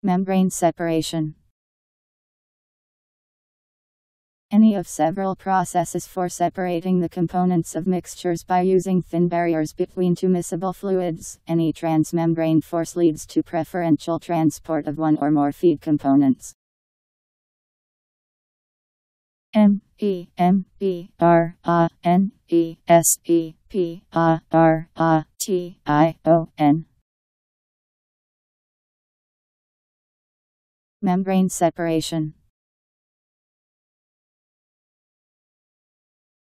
Membrane separation. Any of several processes for separating the components of mixtures by using thin barriers between two miscible fluids. Any transmembrane force leads to preferential transport of one or more feed components. Membranation. Membrane separation.